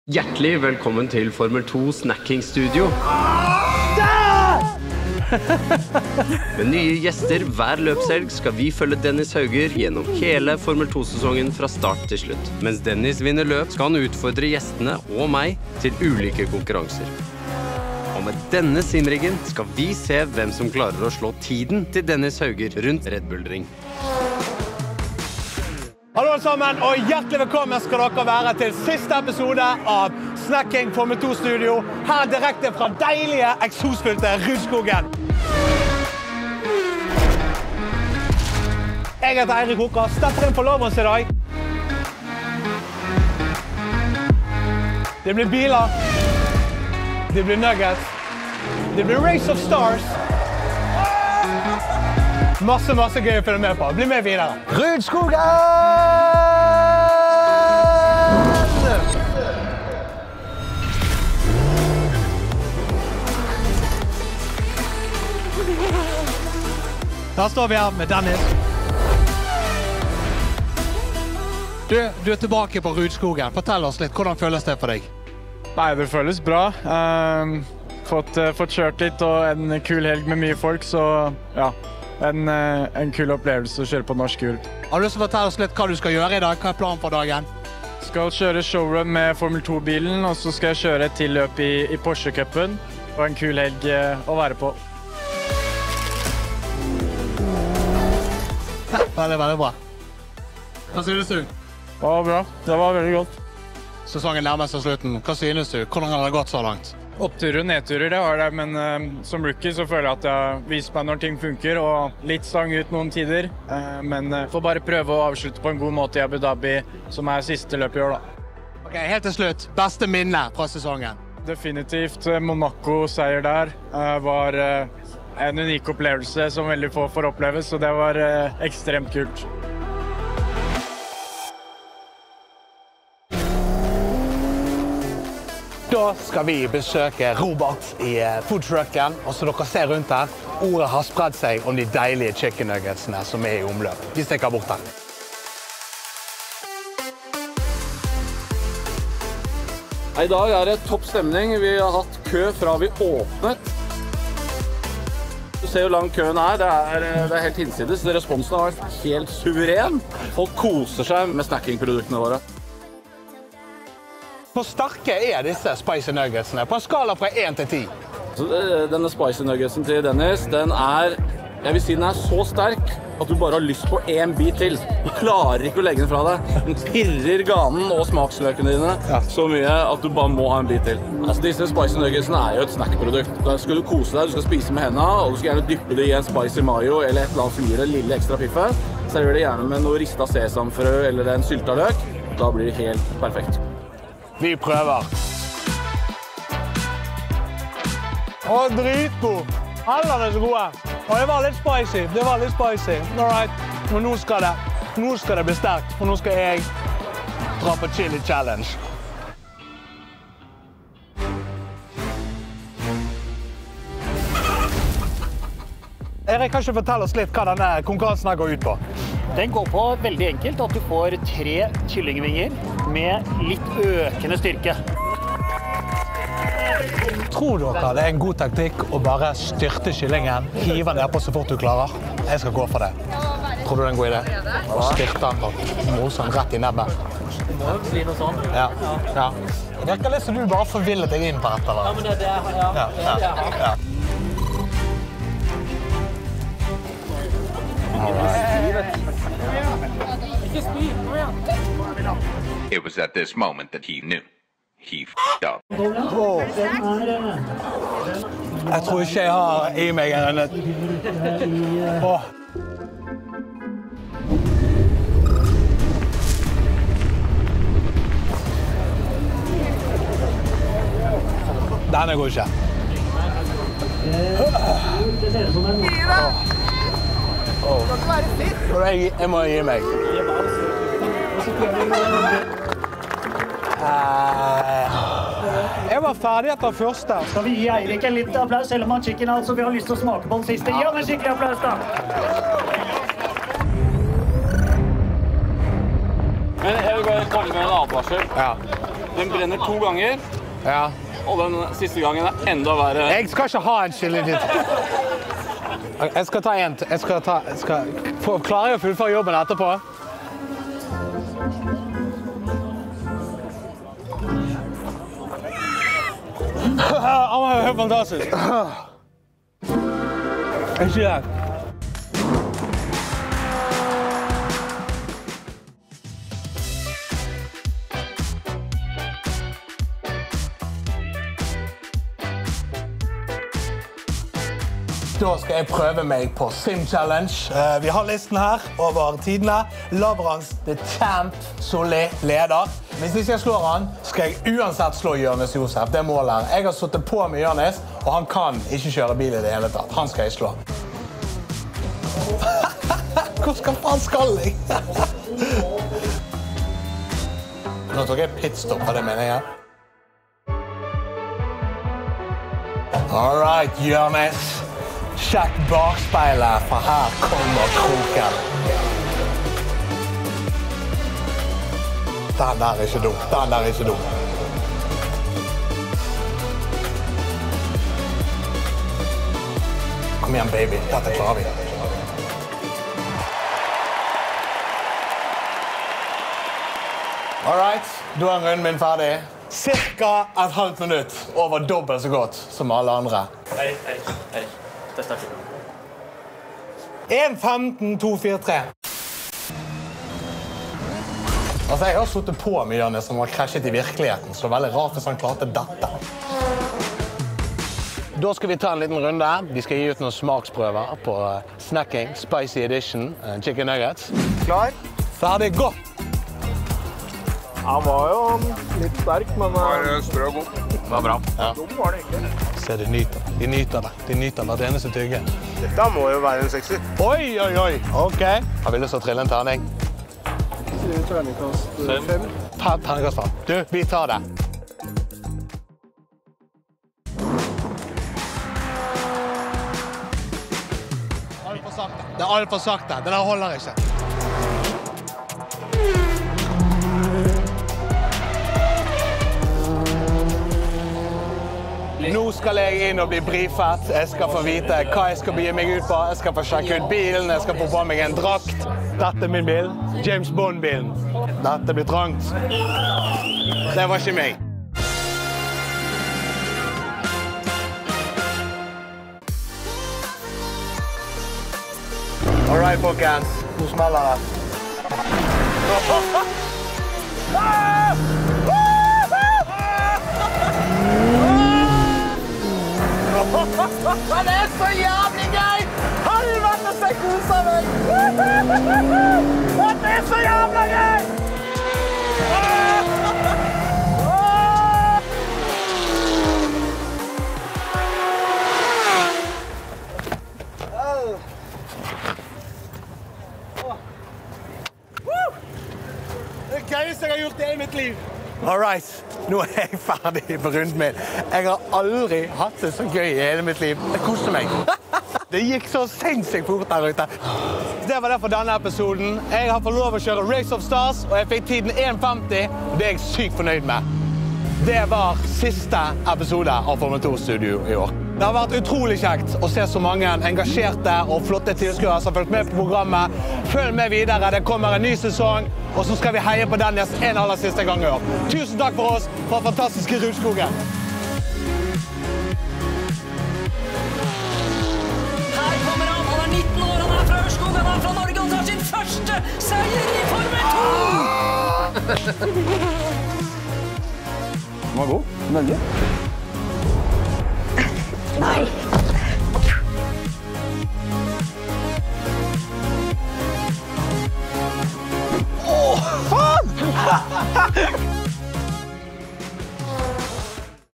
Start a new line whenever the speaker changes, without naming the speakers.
Hjertelig velkommen til Formel 2 Snacking Studio. Med nye gjester hver løpshelg skal vi følge Dennis Hauger gjennom hele Formel 2-sesongen fra start til slutt. Mens Dennis vinner løp, skal han utfordre gjestene og meg til ulike konkurranser. Og med denne simriggen skal vi se hvem som klarer å slå tiden til Dennis Hauger rundt Red Bull Ring.
Hallo alle sammen, og hjertelig velkommen skal dere være til siste episode av Snacking Formel 2 Studio, her direkte fra deilige eksosfylte Rudskogen. Jeg heter Eirik Hoka, stepper inn på Lovrens i dag. Det blir biler, det blir nuggets, det blir Race of Stars. Masse gøy å følge med på. Bli med videre. Rudskogen! Da står vi her med Dennis. Du er tilbake på Rudskogen. Fortell oss litt, hvordan føles det for deg?
Nei, det føles bra. Fått kjørt litt og en kul helg med mye folk, så ja. En kul opplevelse å kjøre på norsk hjul.
Har du lyst til å fortelle oss litt hva du skal gjøre i dag? Hva er planen for dagen?
Skal kjøre showrun med Formel 2-bilen, og så skal jeg kjøre et til løp i Porsche-cupen. Og en kul helg å være på.
Veldig bra. Hva synes du?
Det var bra. Det var veldig godt.
Sesongen nærmer seg slutten. Hva synes du? Hvordan har det gått så langt?
Oppturer og nedturer, det har det, men som rookie så føler jeg at jeg har vist meg når ting funker, og litt stang ut noen tider. Men får bare prøve å avslutte på en god måte i Abu Dhabi, som er siste løp i år da.
Ok, helt til slutt. Beste minne fra sesongen?
Definitivt Monaco-seier der var en unik opplevelse som veldig få får oppleve, så det var ekstremt kult.
Da skal vi besøke Robert i foodtrucken, og så dere ser rundt her, ordet har spredd seg om de deilige chicken nuggetsene som er i omløp. Vi stikker bort her.
I dag er det topp stemning. Vi har hatt kø fra vi åpnet. Du ser hvor lang køen er. Det er helt hinsides. Responsen har vært helt suveren. Folk koser seg med snackingproduktene våre.
Hvor sterke er disse spicy nuggetsene? På en skala fra 1 til 10?
Så denne spicy nuggetsen til Dennis, den er så sterk at du bare har lyst på en bit til. Du klarer ikke å legge den fra deg. Den pirrer ganen og smaksløkene dine så mye at du bare må ha en bit til. Altså, disse spicy nuggetsene er jo et snackprodukt. Da skal du kose deg, du skal spise med hendene, og du skal gjerne dyppe det i en spicy mayo eller et eller annet som gir det lille ekstra piffet. Server det gjerne med noe ristet sesamfrø eller en syltaløk. Da blir det helt perfekt.
Vi prøver. Å, dritgod. Alle er så gode. Og det var litt spicy. Alright. Men nå skal det bli sterkt. For nå skal jeg dra på chili challenge. Erik, kan ikke fortelle oss litt hva denne konkurransen her går ut på?
Den går på veldig enkelt at du får 3 kyllingvinger med litt økende styrke.
Tror dere det er en god taktikk å bare styrte kyllingen, hive den nedpå så fort du klarer? Jeg skal gå for det. Tror du det er en god idé? Å styrte den og mose den rett i nebbet.
Det må jo bli noe sånn.
Ja. Det virker litt som du bare forvillet deg inn på dette.
Ja, men det er
Ja.
It was at this moment that he knew. He f***ed up.
Jeg tror ikke jeg har i meg en... Denne går ikke.
Det ser ut som en...
Jeg må gi meg. Jeg var ferdig etter første.
Skal vi gi Eirik en litt applaus, selv om han chicken altså vi har lyst til å smake på den siste? Gi han en skikkelig applaus da!
Men jeg vil bare komme med en advarsel.
Ja.
Den brenner 2 ganger,
Ja.
og den siste gangen enda verre.
Jeg skal ikke ha en chili dit. Jeg skal ta en til. Klarer jeg å fullføre jobben etterpå? Helt fantastisk. Ikke det. Da skal jeg prøve meg på Sim Challenge. Vi har listen her over tidene. Lavrans The Champ Solé leder. Hvis ikke jeg slår han, skal jeg uansett slå Jonis Josef. Det er målet her. Jeg har suttet på med Jonis, og han kan ikke kjøre bil i det hele tatt. Han skal jeg slå. Hvor skal jeg? Nå tok jeg pitstop, hva det mener jeg? All right, Jonis. Sjekk bakspeilet, for her kommer kroken. Den der er ikke dum. Kom igjen, baby. Dette klarer vi. All right, da er runden min ferdig. Cirka et halvt minutt over dobbelt så godt som alle andre.
Erik. Dette er fint.
1.15.243. Altså, jeg har suttet på med Jonis som har krasjet i virkeligheten, så det er veldig rart hvis han klarte dette. Da skal vi ta en liten runde. Vi skal gi ut noen smaksprøver på snacking, spicy edition, chicken nuggets.
Klar?
Ferdig, gå!
Han var jo litt sterk, men...
Sprø og god.
Det var bra. Ja.
Dum var det ikke.
Se, de nyter det. De nyter hvert eneste tygge.
Dette må jo være en 6.
Oi! Ok. Har vi lyst til å trille en terning?
Terningkast 5.
Terningkast 5. Du, vi tar det. Det er alt for sakte. Den her holder ikke. Nå skal jeg inn og bli brifet. Jeg skal få vite hva jeg skal begi meg ut på. Jeg skal få sjekke ut bilen, jeg skal få på meg en drakt. Dette er min bil. James Bond-bilen. Dette blir trangt. Det var ikke meg. All right, folkens. Nå smeller det. Det er så jævlig gøy! Helvete, så koser meg! Det er så jævlig gøy! Det gøyeste jeg har gjort i mitt liv. All right, nå er jeg ferdig på runden min. Jeg har aldri hatt det så gøy i hele mitt liv. Jeg koste meg. Det gikk så sinnssykt fort der ute. Det var det for denne episoden. Jeg har fått lov å kjøre Race of Stars, og jeg fikk tiden 1.50, og det er jeg sykt fornøyd med. Det var siste episode av Formel 2-studio i år. Det har vært utrolig kjekt å se så mange engasjerte og flotte tilskuere som har fulgt med på programmet. Følg med videre, det kommer en ny sesong, og så skal vi heie på Dennis en aller siste gang i år. Tusen takk for oss fra fantastiske Rudskogen.
Her kommer han er 19 år, han er fra Ørskog, han er fra Norge, han tar sin første seier i Formel 2!
Den var god. Veldig.
Nei!